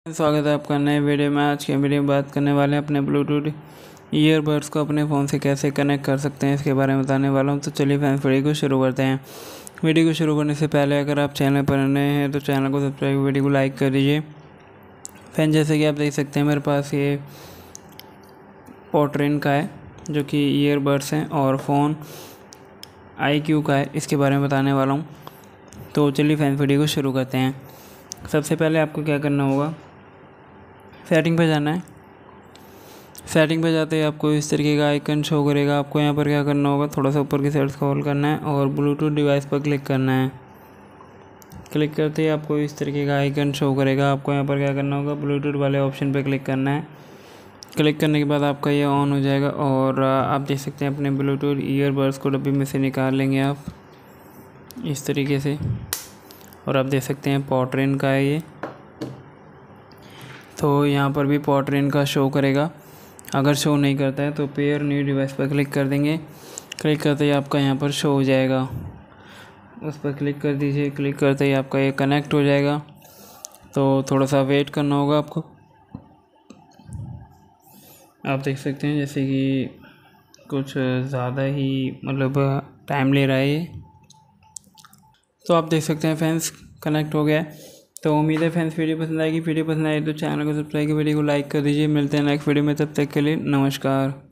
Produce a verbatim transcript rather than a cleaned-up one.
स्वागत है आपका नए वीडियो में। आज के वीडियो में बात करने वाले हैं अपने ब्लूटूथ ईयरबड्स को अपने फ़ोन से कैसे कनेक्ट कर सकते हैं, इसके बारे में बताने वाला हूं। तो चलिए फ्रेंड्स वीडियो को शुरू करते हैं। वीडियो को शुरू करने से पहले अगर आप चैनल पर नए हैं तो चैनल को सब्सक्राइब, वीडियो को लाइक कर दीजिए। फ्रेंड्स जैसे कि आप देख सकते हैं मेरे पास ये पोर्ट्रेन का है जो कि ईयरबड्स हैं, और फ़ोन आई क्यू का है, इसके बारे में बताने वाला हूँ। तो चलिए फ्रेंड्स वीडियो को शुरू करते हैं। सबसे पहले आपको क्या करना होगा, सेटिंग पे जाना है। सेटिंग पे जाते ही आपको इस तरीके का आइकन शो करेगा। आपको यहाँ पर क्या करना होगा, थोड़ा सा ऊपर की साइड स्क्रॉल करना है और ब्लूटूथ डिवाइस पर क्लिक करना है। क्लिक करते ही आपको इस तरीके का आइकन शो करेगा। आपको यहाँ पर क्या करना होगा, ब्लूटूथ वाले ऑप्शन पे क्लिक करना है। क्लिक करने के बाद आपका ये ऑन हो जाएगा और आप देख सकते हैं अपने ब्लूटूथ ईयरबड्स को डब्बे में से निकाल लेंगे आप इस तरीके से। और आप देख सकते हैं पोर्ट्रेन का है ये, तो यहाँ पर भी पोर्ट्रेन का शो करेगा। अगर शो नहीं करता है तो पेयर न्यू डिवाइस पर क्लिक कर देंगे। क्लिक करते ही आपका यहाँ पर शो हो जाएगा, उस पर क्लिक कर दीजिए। क्लिक करते ही आपका ये कनेक्ट हो जाएगा। तो थोड़ा सा वेट करना होगा आपको। आप देख सकते हैं जैसे कि कुछ ज़्यादा ही मतलब टाइम ले रहा है ये। तो आप देख सकते हैं फ्रेंड्स कनेक्ट हो गया है। तो उम्मीद है फ्रेंड्स वीडियो पसंद आएगी। वीडियो पसंद आए तो चैनल को सब्सक्राइब, वीडियो को लाइक कर दीजिए। मिलते हैं नेक्स्ट वीडियो में, तब तक के लिए नमस्कार।